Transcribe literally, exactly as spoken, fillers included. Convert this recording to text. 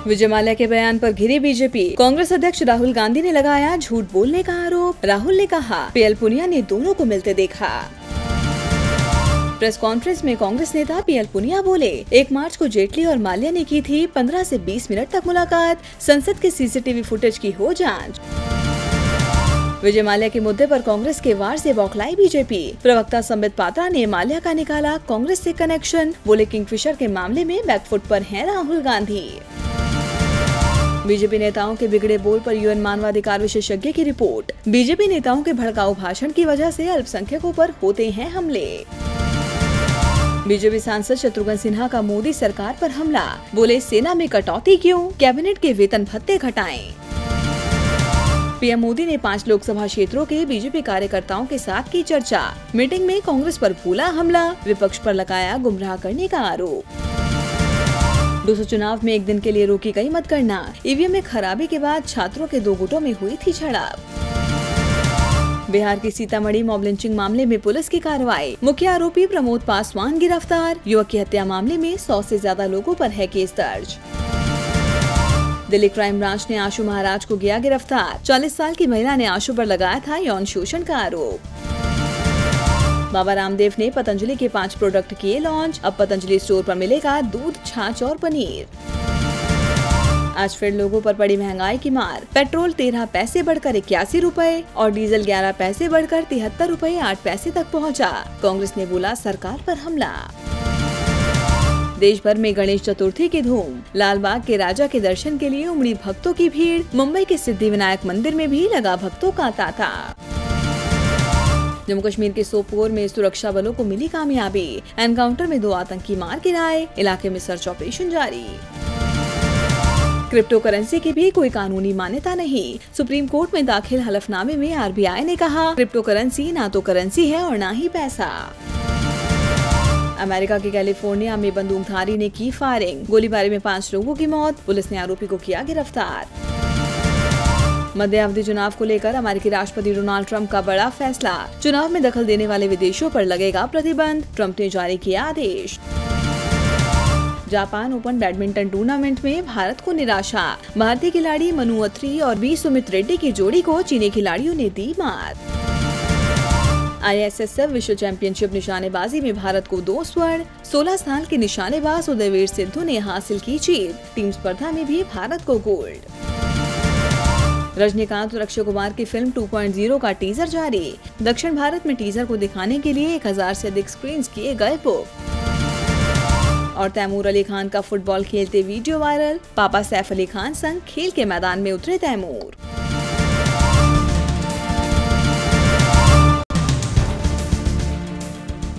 विजय माल्या के बयान पर घिरी बीजेपी। कांग्रेस अध्यक्ष राहुल गांधी ने लगाया झूठ बोलने का आरोप। राहुल ने कहा पीएल पुनिया ने दोनों को मिलते देखा। प्रेस कॉन्फ्रेंस में कांग्रेस नेता पीएल पुनिया बोले, एक मार्च को जेटली और माल्या ने की थी पंद्रह से बीस मिनट तक मुलाकात। संसद के सीसीटीवी फुटेज की हो जांच। विजय माल्या के मुद्दे पर कांग्रेस के वार से बौखलाई बीजेपी। प्रवक्ता संबित पात्रा ने माल्या का निकाला कांग्रेस से कनेक्शन। बोले किंगफिशर के मामले में बैकफुट पर हैं राहुल गांधी। बीजेपी नेताओं के बिगड़े बोल पर यूएन मानवाधिकार विशेषज्ञ की रिपोर्ट। बीजेपी नेताओं के भड़काऊ भाषण की वजह से अल्पसंख्यकों पर होते हैं हमले। बीजेपी सांसद शत्रुघ्न सिन्हा का मोदी सरकार पर हमला। बोले सेना में कटौती क्यों, कैबिनेट के वेतन भत्ते घटाएं। पीएम मोदी ने पांच लोकसभा क्षेत्रों के बीजेपी कार्यकर्ताओं के साथ की चर्चा। मीटिंग में कांग्रेस पर भूला हमला। विपक्ष पर लगाया गुमराह करने का आरोप। दूसरे चुनाव में एक दिन के लिए रोकी गई मतगणना। ईवीएम में खराबी के बाद छात्रों के दो गुटों में हुई थी झड़प। बिहार की सीतामढ़ी मॉब लिंचिंग मामले में पुलिस की कार्रवाई। मुख्य आरोपी प्रमोद पासवान गिरफ्तार। युवक की हत्या मामले में सौ से ज्यादा लोगों पर है केस दर्ज। दिल्ली क्राइम ब्रांच ने आशु महाराज को किया गिरफ्तार। चालीस साल की महिला ने आशु पर लगाया था यौन शोषण का आरोप। बाबा रामदेव ने पतंजलि के पांच प्रोडक्ट किए लॉन्च। अब पतंजलि स्टोर पर मिलेगा दूध, छाछ और पनीर। आज फिर लोगों पर पड़ी महंगाई की मार। पेट्रोल तेरह पैसे बढ़कर इक्यासी रुपए और डीजल ग्यारह पैसे बढ़कर तिहत्तर रुपए आठ पैसे तक पहुंचा। कांग्रेस ने बोला सरकार पर हमला। देश भर में गणेश चतुर्थी की धूम। लालबाग के राजा के दर्शन के लिए उमड़ी भक्तों की भीड़। मुंबई के सिद्धिविनायक मंदिर में भी लगा भक्तों का तांता। जम्मू कश्मीर के सोपोर में सुरक्षा बलों को मिली कामयाबी। एनकाउंटर में दो आतंकी मार गिराए। इलाके में सर्च ऑपरेशन जारी। क्रिप्टो करेंसी की भी कोई कानूनी मान्यता नहीं। सुप्रीम कोर्ट में दाखिल हलफनामे में आरबीआई ने कहा क्रिप्टो करेंसी ना तो करेंसी है और ना ही पैसा। अमेरिका के कैलिफोर्निया में बंदूकधारी ने की फायरिंग। गोलीबारी में पांच लोगों की मौत। पुलिस ने आरोपी को किया गिरफ्तार। मध्यावधि चुनाव को लेकर अमेरिकी राष्ट्रपति डोनाल्ड ट्रंप का बड़ा फैसला। चुनाव में दखल देने वाले विदेशों पर लगेगा प्रतिबंध। ट्रंप ने जारी किया आदेश। जापान ओपन बैडमिंटन टूर्नामेंट में भारत को निराशा। भारतीय खिलाड़ी मनु अत्री और बी सुमित रेड्डी की जोड़ी को चीनी खिलाड़ियों ने दी मात। आईएसएसएफ विश्व चैंपियनशिप निशानेबाजी में भारत को दो स्वर्ण। सोलह साल के निशानेबाज उदयवीर सिद्धू ने हासिल की जीत। टीम स्पर्धा में भी भारत को गोल्ड। रजनीकांत और अक्षय कुमार की फिल्म टू पॉइंट ज़ीरो का टीजर जारी। दक्षिण भारत में टीजर को दिखाने के लिए एक हजार से अधिक स्क्रीन किए गए बुक। और तैमूर अली खान का फुटबॉल खेलते वीडियो वायरल। पापा सैफ अली खान संग खेल के मैदान में उतरे तैमूर।